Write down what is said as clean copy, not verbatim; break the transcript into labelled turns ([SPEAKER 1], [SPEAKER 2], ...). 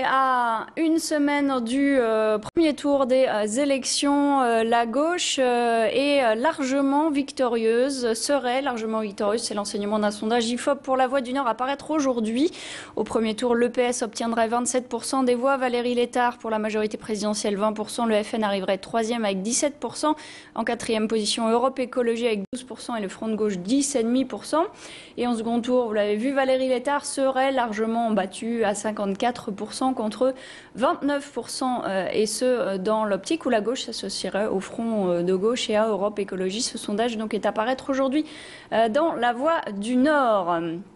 [SPEAKER 1] à une semaine du premier tour des élections, la gauche est largement victorieuse, serait largement victorieuse. C'est l'enseignement d'un sondage IFOP pour la Voix du Nord à paraître aujourd'hui. Au premier tour, le PS obtiendrait 27% des voix, Valérie Létard pour la majorité présidentielle 20%, le FN arriverait troisième avec 17%. En quatrième position, Europe Écologie avec 12% et le Front de gauche 10,5%. Et en second tour, vous l'avez vu, Valérie Létard serait largement battue à 54% contre 29%, et ce dans l'optique où la gauche s'associerait au Front de gauche et à Europe Écologie. Ce sondage donc est à paraître aujourd'hui dans la Voix du Nord.